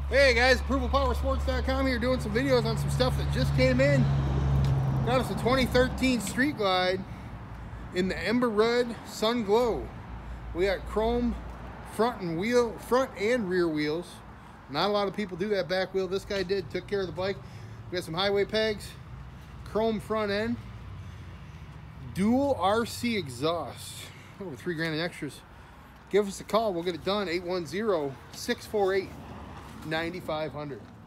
Hey guys, ApprovalPowerSports.com here doing some videos on some stuff that just came in. Got us a 2013 Street Glide in the Ember Red Sunglo. We got chrome front and rear wheels. Not a lot of people do that back wheel. This guy did, took care of the bike. We got some highway pegs, chrome front end, dual RC exhaust, over $3 grand in extras. Give us a call, we'll get it done. 810-648-9500.